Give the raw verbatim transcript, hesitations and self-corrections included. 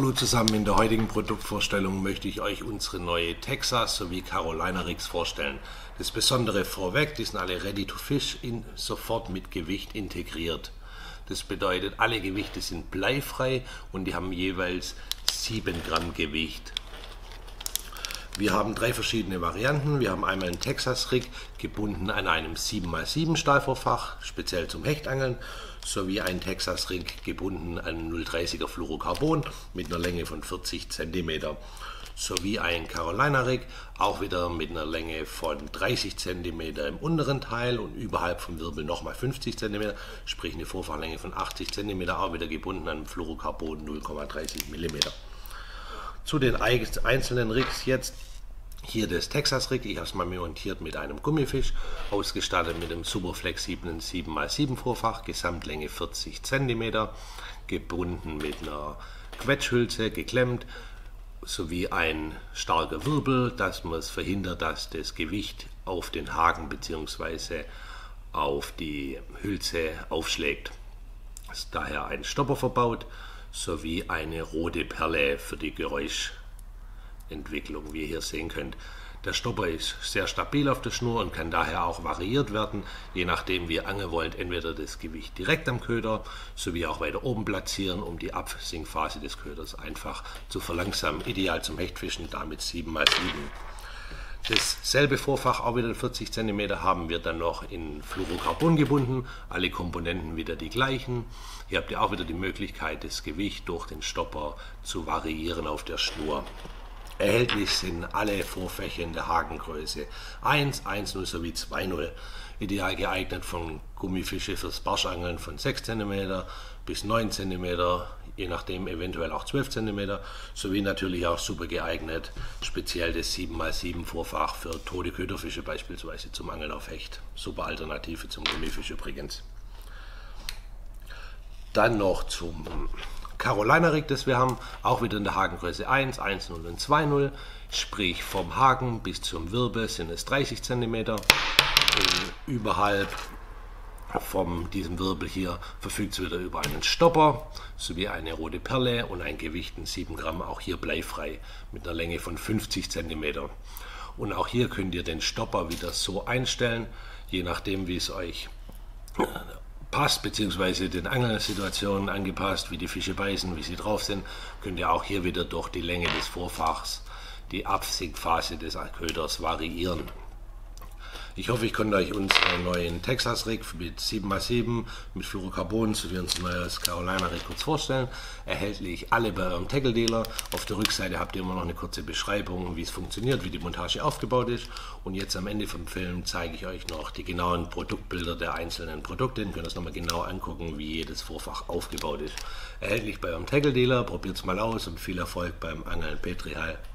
Hallo zusammen, in der heutigen Produktvorstellung möchte ich euch unsere neue Texas sowie Carolina Rigs vorstellen. Das Besondere vorweg, die sind alle ready to fish, in, sofort mit Gewicht integriert. Das bedeutet, alle Gewichte sind bleifrei und die haben jeweils sieben Gramm Gewicht. Wir haben drei verschiedene Varianten. Wir haben einmal einen Texas Rig, gebunden an einem sieben mal sieben Stahlvorfach, speziell zum Hechtangeln, sowie einen Texas Rig, gebunden an einem null Komma dreißiger Fluorocarbon mit einer Länge von vierzig Zentimeter, sowie ein Carolina Rig, auch wieder mit einer Länge von dreißig Zentimeter im unteren Teil und überhalb vom Wirbel nochmal fünfzig Zentimeter, sprich eine Vorfachlänge von achtzig Zentimeter, auch wieder gebunden an einem Fluorocarbon null Komma dreißig Millimeter. Zu den einzelnen Rigs jetzt. Hier das Texas Rig, ich habe es mal montiert mit einem Gummifisch, ausgestattet mit einem super flexiblen sieben mal sieben Vorfach, Gesamtlänge vierzig Zentimeter, gebunden mit einer Quetschhülse, geklemmt, sowie ein starker Wirbel, dass man es verhindert, dass das Gewicht auf den Haken bzw. auf die Hülse aufschlägt. Es ist daher ein Stopper verbaut, sowie eine rote Perle für die Geräusch Entwicklung, wie ihr hier sehen könnt. Der Stopper ist sehr stabil auf der Schnur und kann daher auch variiert werden, je nachdem wie ihr angeln wollt, entweder das Gewicht direkt am Köder, sowie auch weiter oben platzieren, um die Absinkphase des Köders einfach zu verlangsamen. Ideal zum Hechtfischen, damit sieben mal sieben. Dasselbe Vorfach, auch wieder vierzig Zentimeter, haben wir dann noch in Fluorocarbon gebunden, alle Komponenten wieder die gleichen. Hier habt ihr auch wieder die Möglichkeit, das Gewicht durch den Stopper zu variieren auf der Schnur. Erhältlich sind alle Vorfächer in der Hakengröße eins, eins Komma null sowie zwei Komma null. Ideal geeignet von Gummifische fürs Barschangeln von sechs Zentimeter bis neun Zentimeter, je nachdem eventuell auch zwölf Zentimeter, sowie natürlich auch super geeignet, speziell das sieben mal sieben Vorfach für tote Köderfische beispielsweise zum Angeln auf Hecht. Super Alternative zum Gummifisch übrigens. Dann noch zum Carolina Rig, das wir haben, auch wieder in der Hakengröße eins, eins Komma null und zwei Komma null, sprich vom Haken bis zum Wirbel sind es dreißig Zentimeter. Und überhalb von diesem Wirbel hier verfügt es wieder über einen Stopper sowie eine rote Perle und ein Gewicht in sieben Gramm, auch hier bleifrei mit einer Länge von fünfzig Zentimeter. Und auch hier könnt ihr den Stopper wieder so einstellen, je nachdem wie es euch passt, beziehungsweise den Angelsituationen angepasst, wie die Fische beißen, wie sie drauf sind, könnt ihr auch hier wieder durch die Länge des Vorfachs die Absinkphase des Köders variieren. Ich hoffe, ich konnte euch unseren neuen Texas Rig mit sieben mal sieben mit Fluorocarbon sowie unser neues Carolina Rig kurz vorstellen. Erhältlich alle bei eurem Tackle Dealer. Auf der Rückseite habt ihr immer noch eine kurze Beschreibung, wie es funktioniert, wie die Montage aufgebaut ist. Und jetzt am Ende vom Film zeige ich euch noch die genauen Produktbilder der einzelnen Produkte. Ihr könnt das nochmal genau angucken, wie jedes Vorfach aufgebaut ist. Erhältlich bei eurem Tackle Dealer. Probiert es mal aus und viel Erfolg beim Angeln. Petri Heil.